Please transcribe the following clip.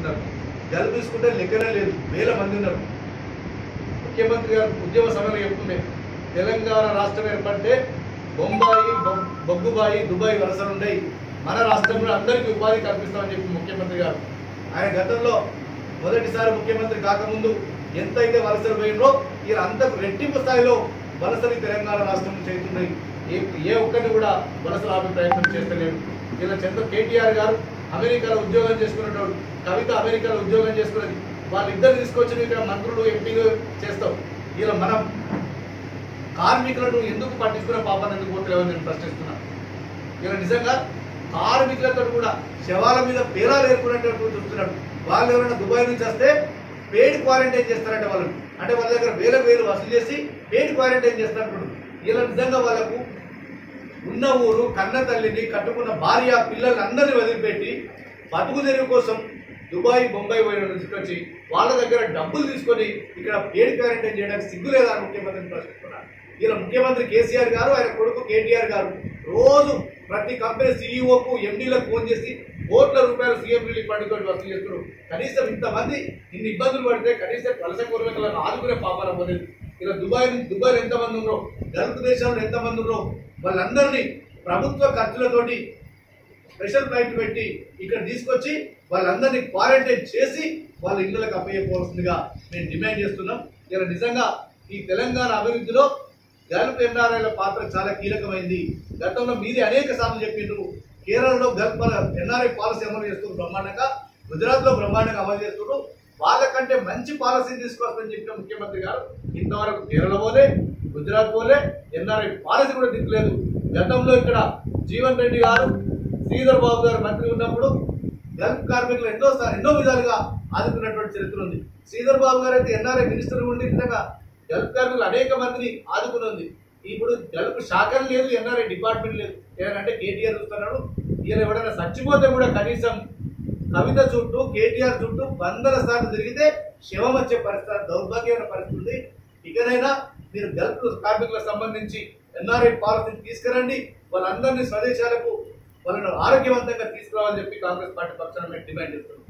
చేస్తున్నారు. గల్ఫ్ తీసుకుంటే లెక్కనే లేదు, వేల మంది ఉన్నారు. ముఖ్యమంత్రి గారు ఉద్యమ సమయంలో చెప్తుండే తెలంగాణ రాష్ట్రం ఏర్పడితే బొంబాయి, బొగ్గుబాయి, దుబాయ్ వలసలు ఉన్నాయి, మన రాష్ట్రంలో అందరికీ ఉపాధి కల్పిస్తామని చెప్పి ముఖ్యమంత్రి గారు ఆయన గతంలో మొదటిసారి ముఖ్యమంత్రి కాకముందు ఎంతైతే వలసలు పోయినో ఇలా అంతకు రెట్టింపు స్థాయిలో వలసలు తెలంగాణ రాష్ట్రం నుంచి అవుతున్నాయి. ఏ ఒక్కరిని కూడా వలసలు ఆపే ప్రయత్నం చేస్తలేరు. ఇలా కేటీఆర్ గారు అమెరికాలో ఉద్యోగం చేసుకున్నటువంటి కవిత అమెరికాలో ఉద్యోగం చేసుకున్నది, వాళ్ళిద్దరు తీసుకొచ్చి ఇక్కడ మంత్రులు ఎంపీలు చేస్తాం. ఇలా మనం కార్మికులను ఎందుకు పట్టించుకున్న పాపాన్ని ఎందుకు పోతలేవని నేను ప్రశ్నిస్తున్నాను. ఇలా నిజంగా కార్మికులతో కూడా శవాల మీద పేరాలు ఏర్పడినట్టు చూస్తున్నాడు. వాళ్ళు ఎవరైనా దుబాయ్ నుంచి వస్తే పెయిడ్ క్వారంటైన్ చేస్తారంటే వాళ్ళు, అంటే వాళ్ళ దగ్గర వేలు వసూలు చేసి పెయిడ్ క్వారంటైన్ చేస్తారంటాడు. ఇలా నిజంగా వాళ్ళకు ఉన్న ఊరు, కన్న తల్లిని, కట్టుకున్న భార్య, పిల్లల్ని అందరినీ వదిలిపెట్టి బతుకు తెరువు కోసం దుబాయ్, బొంబాయి పోయిన తీసుకొచ్చి వాళ్ళ దగ్గర డబ్బులు తీసుకొని ఇక్కడ పెయిడ్ క్వారంటైన్ చేయడానికి సిగ్గు లేదా అని ముఖ్యమంత్రిని ప్రశ్నిస్తున్నారు. ఇలా ముఖ్యమంత్రి కేసీఆర్ గారు, ఆయన కొడుకు కేటీఆర్ గారు రోజు ప్రతి కంపెనీ సీఈఓకు, ఎండీలకు ఫోన్ చేసి కోట్ల రూపాయలు సీఎం రిలీఫ్ ఫండ్ తోటి వసూలు చేస్తున్నారు. కనీసం ఇంతమంది ఇన్ని ఇబ్బందులు పడితే కనీసం వలస కూరగాయలను ఆదుకునే పాపాల పోలేదు. ఇలా దుబాయ్లో ఎంతమంది ఉన్నారో, గల్ఫ్ దేశాల్లో ఎంతమంది ఉన్నారో వాళ్ళందరినీ ప్రభుత్వ ఖర్చులతోటి స్పెషల్ ఫ్లైట్ పెట్టి ఇక్కడ తీసుకొచ్చి వాళ్ళందరినీ క్వారంటైన్ చేసి వాళ్ళ ఇళ్లకు అప్పయ్యపోవాల్సిందిగా మేము డిమాండ్ చేస్తున్నాం. ఇలా నిజంగా ఈ తెలంగాణ అభివృద్ధిలో గల్ఫ్ ఎన్ఆర్ఐల పాత్ర చాలా కీలకమైంది. గతంలో మీరే అనేక సార్లు చెప్పిండ్రు, కేరళలో గల్ఫ్ ఎన్ఆర్ఐ పాలసీ అమలు చేస్తున్నారు బ్రహ్మాండంగా, గుజరాత్లో బ్రహ్మాండంగా అమలు చేస్తున్నారు. వాళ్ళకంటే మంచి పాలసీని తీసుకొస్తామని చెప్పిన ముఖ్యమంత్రి గారు ఇంతవరకు కేరళ పోలే, గుజరాత్ పోలే, ఎన్ఆర్ఐ పాలసీ కూడా దిక్కులేదు. గతంలో ఇక్కడ జీవన్ రెడ్డి గారు, శ్రీధర్ బాబు గారు మంత్రి ఉన్నప్పుడు గల్ఫ్ కార్మికులు ఎన్నో విధాలుగా ఆదుకున్నటువంటి చరిత్ర ఉంది. శ్రీధర్ బాబు గారు అయితే ఎన్ఆర్ఐ మినిస్టర్ ఉండి నిజంగా గల్ఫ్ కార్మికులు అనేక మందిని ఆదుకున్నది. ఇప్పుడు గల్ఫ్ శాఖలు లేదు, ఎన్ఆర్ఐ డిపార్ట్మెంట్ లేదు. ఏదంటే కేటీఆర్ చూస్తున్నాడు. ఈయన ఎవరైనా చచ్చిపోతే కూడా కనీసం కవిత చుట్టూ, కేటీఆర్ చుట్టూ 100 సార్లు తిరిగితే శవం వచ్చే పరిస్థితి, దౌర్భాగ్యమైన పరిస్థితి ఉంది. ఇకనైనా మీరు గల్ఫ్ కార్మికులకు సంబంధించి ఎన్ఆర్ఐ పాలసీని తీసుకురండి, వాళ్ళందరినీ స్వదేశాలకు వాళ్ళను ఆరోగ్యవంతంగా తీసుకురావాలని చెప్పి కాంగ్రెస్ పార్టీ పక్షాన మేము డిమాండ్ చేస్తున్నాం.